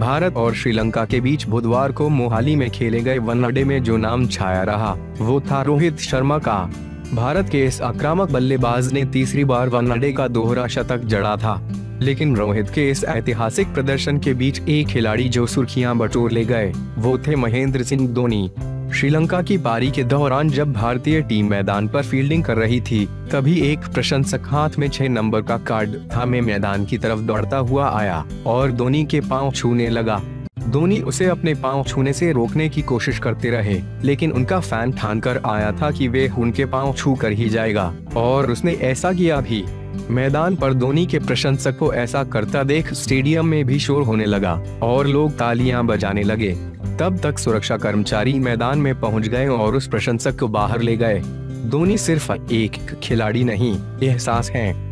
भारत और श्रीलंका के बीच बुधवार को मोहाली में खेले गए वनडे में जो नाम छाया रहा वो था रोहित शर्मा का। भारत के इस आक्रामक बल्लेबाज ने तीसरी बार वनडे का दोहरा शतक जड़ा था, लेकिन रोहित के इस ऐतिहासिक प्रदर्शन के बीच एक खिलाड़ी जो सुर्खियां बटोर ले गए वो थे महेंद्र सिंह धोनी। श्रीलंका की पारी के दौरान जब भारतीय टीम मैदान पर फील्डिंग कर रही थी, तभी एक प्रशंसक हाथ में 6 नंबर का कार्ड थामे मैदान की तरफ दौड़ता हुआ आया और धोनी के पांव छूने लगा। धोनी उसे अपने पांव छूने से रोकने की कोशिश करते रहे, लेकिन उनका फैन ठानकर आया था कि वे उनके पांव छू कर ही जाएगा, और उसने ऐसा किया भी। मैदान पर धोनी के प्रशंसक को ऐसा करता देख स्टेडियम में भी शोर होने लगा और लोग तालियां बजाने लगे। तब तक सुरक्षा कर्मचारी मैदान में पहुंच गए और उस प्रशंसक को बाहर ले गए। धोनी सिर्फ एक खिलाड़ी नहीं, एहसास है।